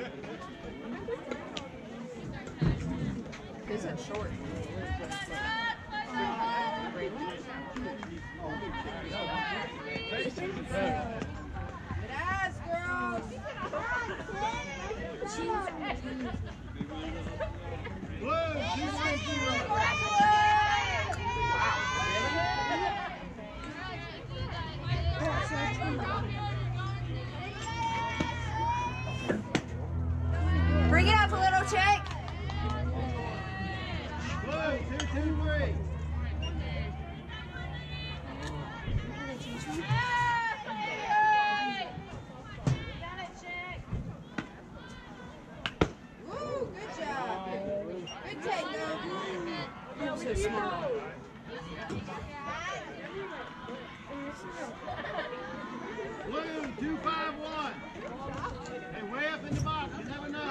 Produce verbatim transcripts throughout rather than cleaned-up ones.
They said short. Yes, girls. Blue, two one zero. Bring it up a little, Chick. Blue, two two three. Woo, good job. Good take, though. I'm so smart. Blue, two five one. Hey, way up in the box. You never know.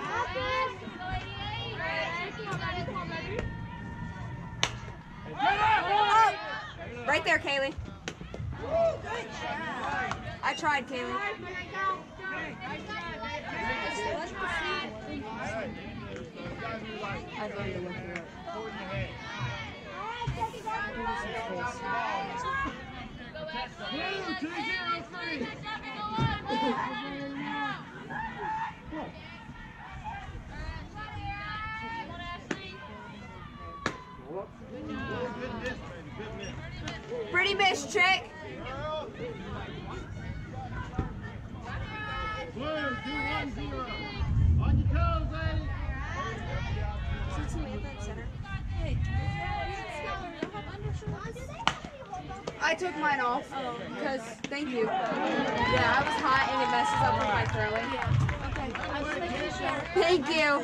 Up. Right there, Kaylee. Woo, good job. I tried, Kaylee. I'd love to look her up. Blue, two zero three. Good miss, baby. Good miss. Pretty miss, Chick. Blue, two one zero. On your toes, lady. Is Samantha at center? I took mine off because, thank you. Yeah, I was hot and it messes up with my throwing. I was making sure. Thank you.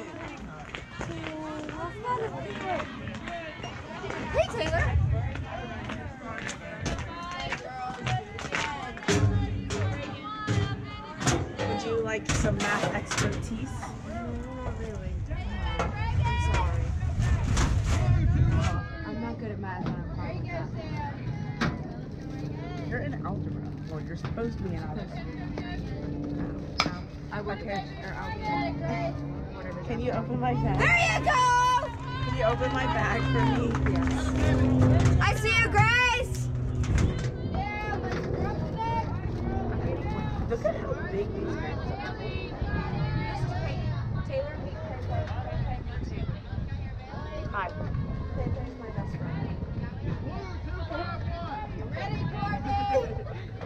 Hey, Taylor. Would you like some math expertise? Not really. I'm sorry. I'm not good at math and I'm fine with that. You're in algebra. Well, you're supposed to be in algebra. I would Okay. or I'll be whatever. Can you open my bag? There you go. Can you open my bag for me? Yes. I see you, Grace. Look at how big these bags are. Taylor, meet Hi. Paypay's my best friend. Ready, Courtney?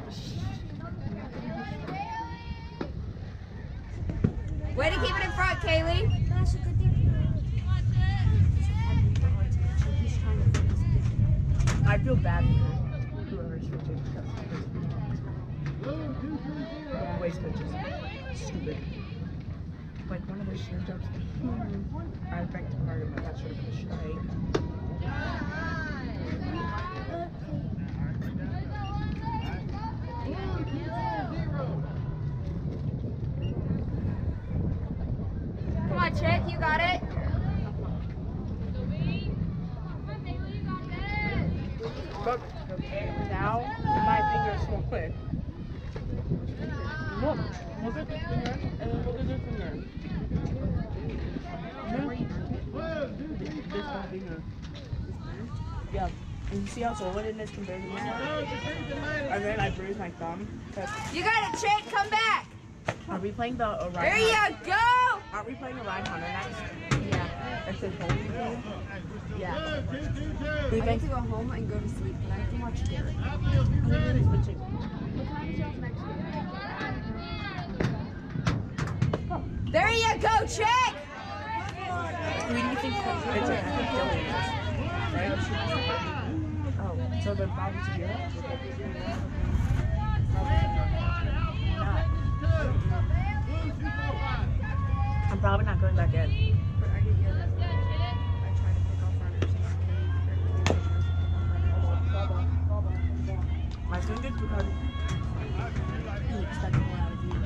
Way to keep it in front, Kaylee. That's a good thing. I feel bad for whoever's switching because Blue, two three zero. the waist is just stupid. Like one of those sheer jumps. I begged to party, but that should have been a strike. Come on, Chick, you got it. But now my fingers will quit. Look, look at this finger, and then look at this finger. Blue, two three This one five. finger. Yeah. And you see how swollen it is compared to On your mine? toes, attention, lady. And then I bruised my thumb. 'Cause- You got it, Chick. Come back. Are we playing the Orion? There you go. Aren't we playing Orion Hunter next? Yeah. It's a holy game. Yeah. Blue, two two two. I Leaving. need to go home and go to sleep, but I have to watch Garrett. Outfield, be ready. Switching. There you go, Chick. Who do you think it's a killing us? Right? Oh, so the Bobby to Garrett? Blue, two four five. I'm probably not going back in. But I get yelled at when I try to pick off runners and I think it's because he expected more out of you.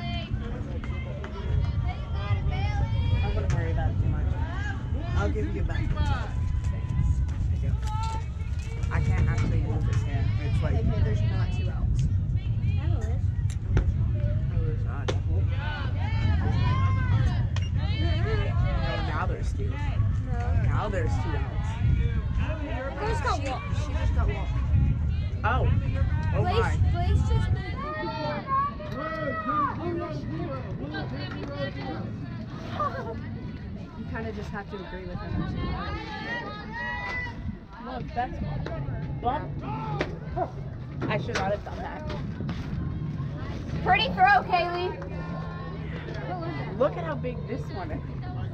I wouldn't worry about it too much. I'll give you a back. Thank you. I can't actually move this hand. It's like, Hey, there's not two outs. oh, it's odd. You kind of just have to agree with him. Look, that's but I should not have done that. Pretty throw, Kaylee. Look at how big this one is.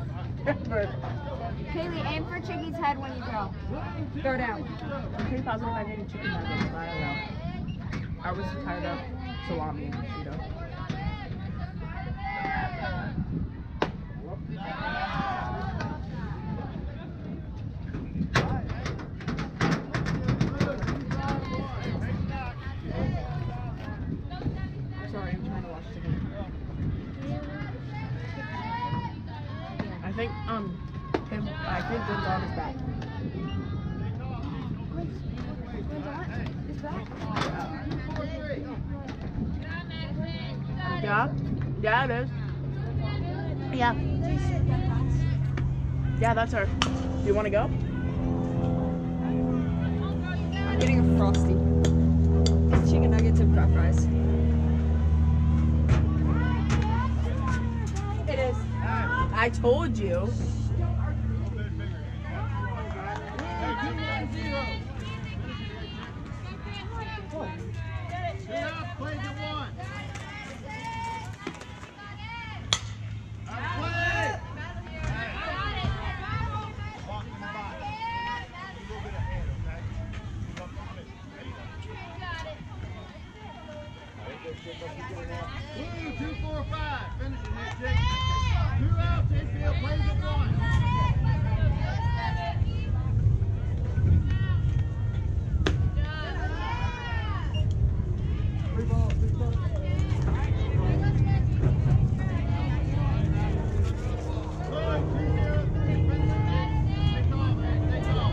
Kaylee, aim for Chicky's head when you throw. Throw down. I'm pretty positive I made a chicken nugget, but I don't know. I was tired of salami and prosciutto. Sorry, I'm trying to watch the game. I think um, him, I think Gonzalez is back. Yeah, yeah, it is. Yeah. Yeah, that's her. Do you want to go? I'm getting a frosty. Chicken nuggets and french fries. It is. I told you. Blue, two, four, five. Finishing that, Jake. Two outs, infield, plays at one. Free ball, free ball. Blue, two, zero, three. Finishing that. Take off, man. Take off.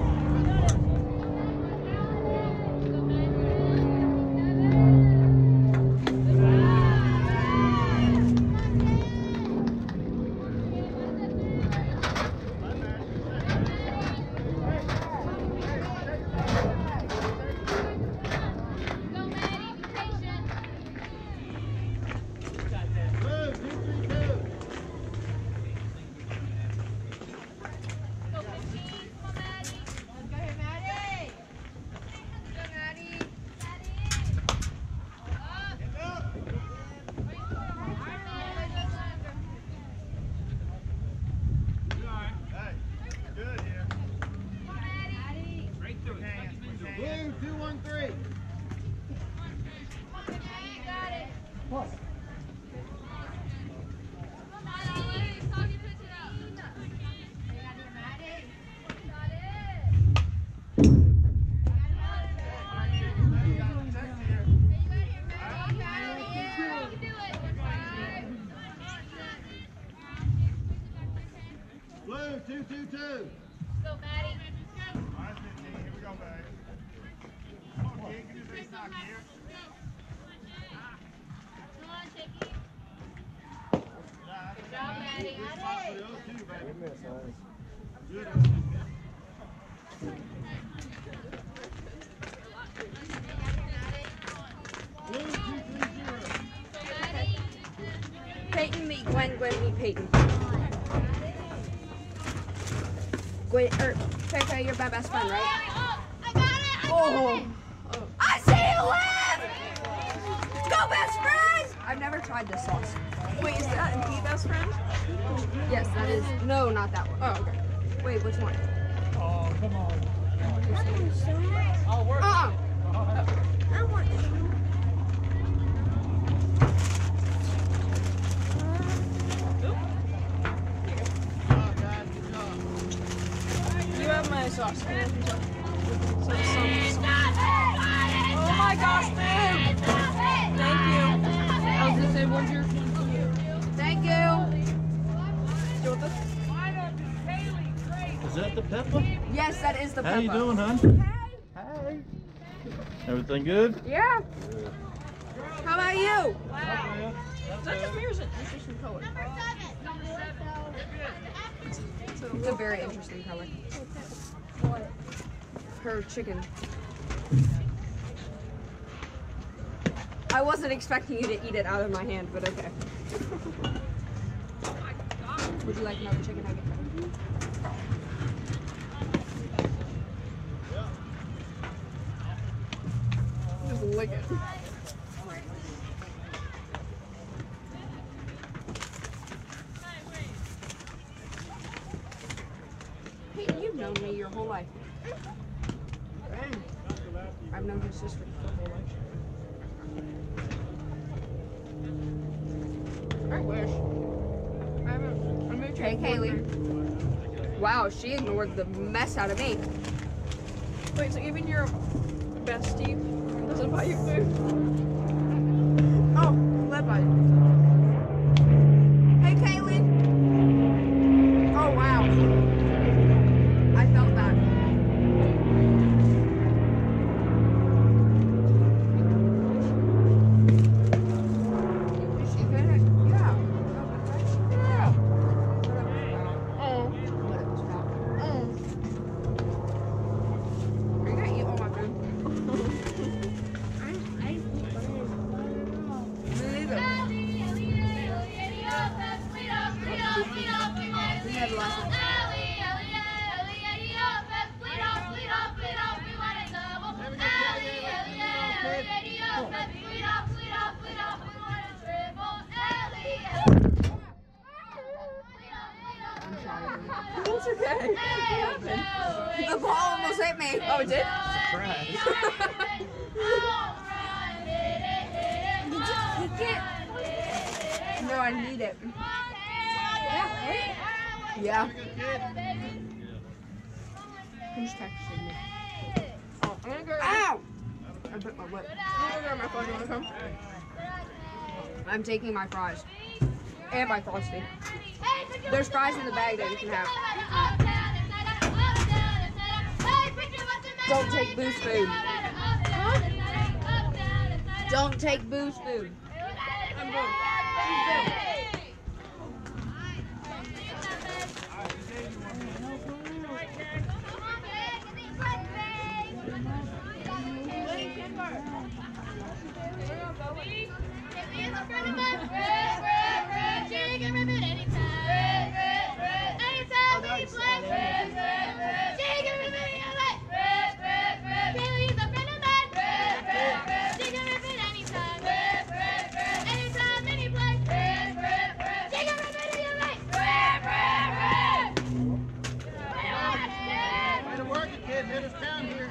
Blue, two, one, three. What? Blue, two, two, two. Go, Maddie. Here we go, babe. Come on, kid. Give me a big knock here. Come on, Chicky. Good job, Maddie. Good. Blue, two, three, zero. Peyton meet Gwen, Gwen meet Peyton. Gwen, er, Pepe, you're my best friend, right? Oh, I got it. Oh. I see you live! Go, best friends! I've never tried this sauce. Wait, is that an E best friend? Yes, that is. No, not that one. Oh, okay. Wait, which one? Oh, come on. Uh-uh. I want to. You have my sauce. So some, oh my gosh, babe! Thank you. I was gonna say, what's your? Thank you. Do you want this? Is that the pepper? Yes, that is the How you pepper. doing, hon? Hey. Everything good? Yeah. How about you? Is that just me or is it interesting color? It's a very interesting color. Her chicken. I wasn't expecting you to eat it out of my hand, but okay. Would you like another chicken nugget? Just lick it. Hey, you've known me your whole life. I've known your sister your whole life. I wish. I haven't. I'm gonna Hey, Kaylee. Wow, she ignored the mess out of me. Wait, so even your bestie doesn't buy you food? Oh, led by. Hey, Kaylee. Oh, wow. I felt that. Did she get it? Yeah. Yeah. Oh. What it was about. Oh. Are you gonna eat all my food? Me neither. We had lots of It's okay. What happened? The ball almost hit me. Oh, it did? Surprise. Did you kick it? No, I need it. Yeah. Who's texting me? Oh, I'm gonna go. Ow! I bit my lip. I'm gonna grab my phone. You wanna come? I'm taking my fries. And my Frosty. There's fries in the bag that you can have. Don't take Boo's food. Don't take Boo's food. I'm going. Way to work it, kid. Hit us down here.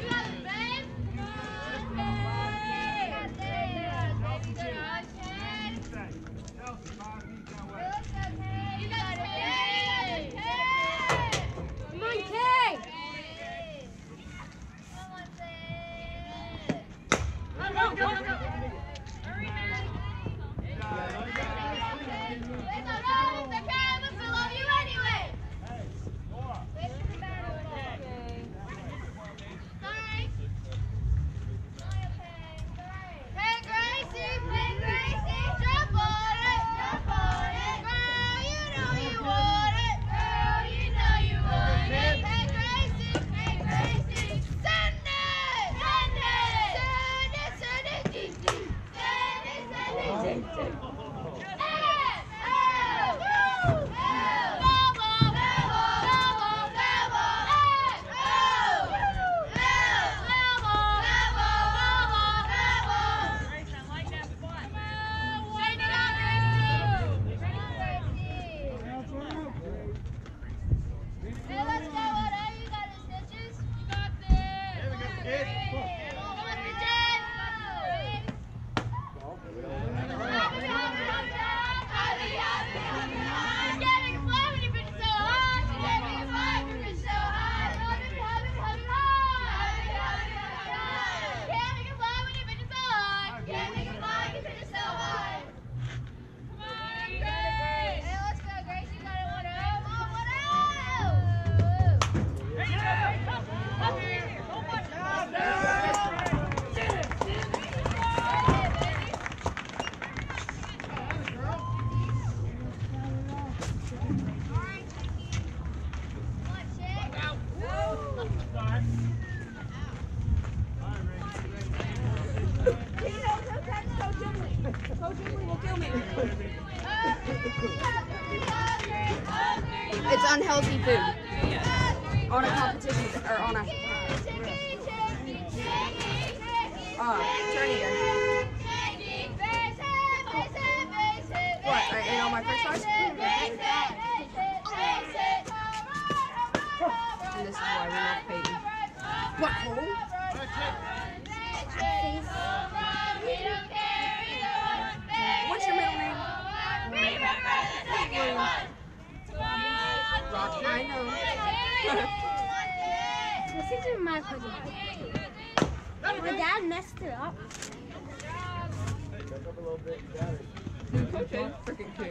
Come on, Kay! Come on, healthy food Yeah. on a competition or on a uh tourney day. What? I ate all my French fries? And this is why we love Peyton. Butthole. What's your middle name? I know. This isn't my present. My dad messed it up. Dude, Coach A freaking cute.